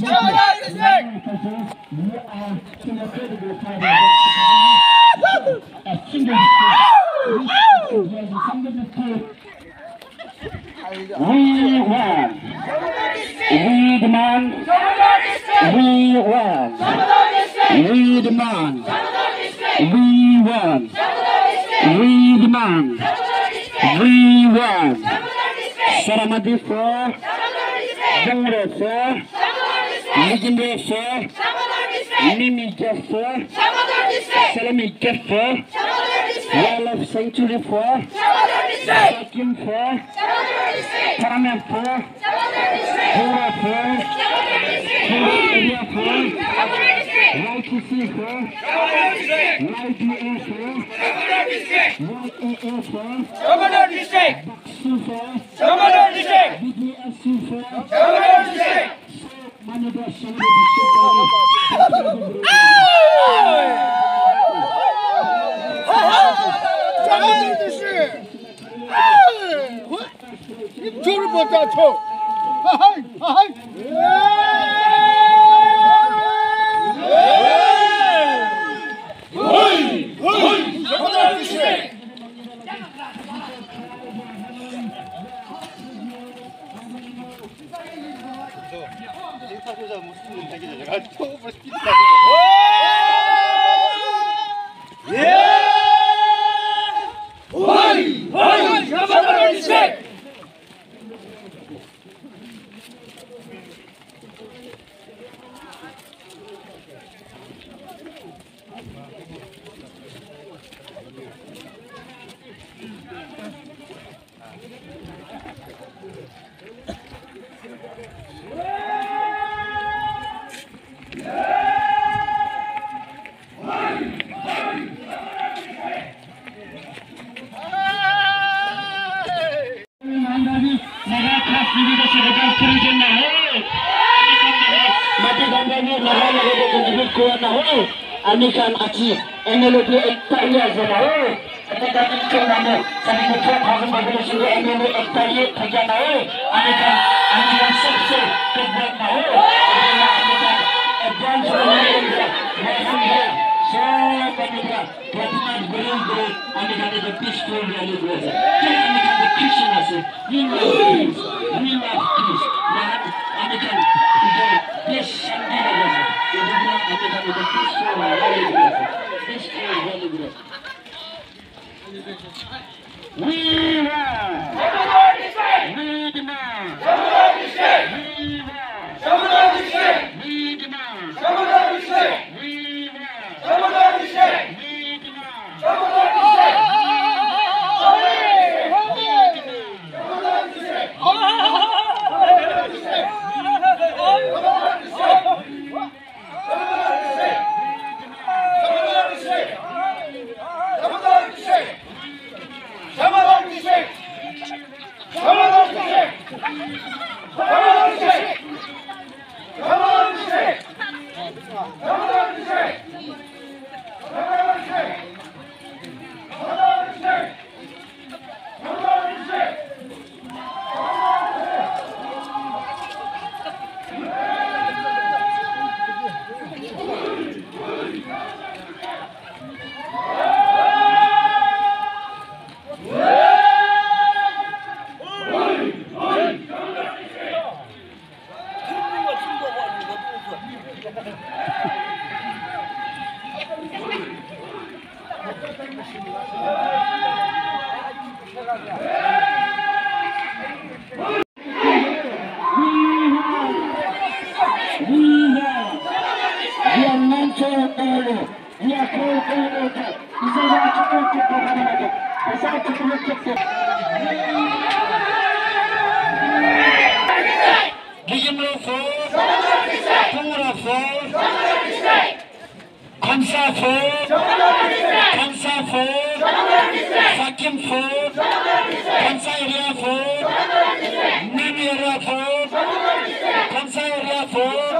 We won. We demand. We won. We demand. We won. We demand. We won. Saramati for. Pungro for. Legendary for. Mimi for. Salami for. Wall of Sanctuary for. Sakim for. Paramount for. Pura for. Pura area for. Right to see for. Right to air for. Right air for. Shamator district. Baksu for. Shamator district. BDSU for. Shamator district. Manada Shamator district. Shamator district. 저를 보자 저. 하하이 하하이. 호이 호이. Shamator district. Amikan aci, NLP ektarnya zona. Ketika kita nama, kami kita bahkan berbeda sudah NLP ektarnya kerja nahu. Amikan sekse kerja nahu. Amikan advance Indonesia, Malaysia, semua mereka berteman guru. Amikan itu peaceful value berasa. Amikan itu Christian asal. We love peace. We love peace. Amikan itu peace shanti berasa. Amikan itu peaceful value berasa. Peaceful value berasa. We want. We demand. We want. We demand. We want. Area 4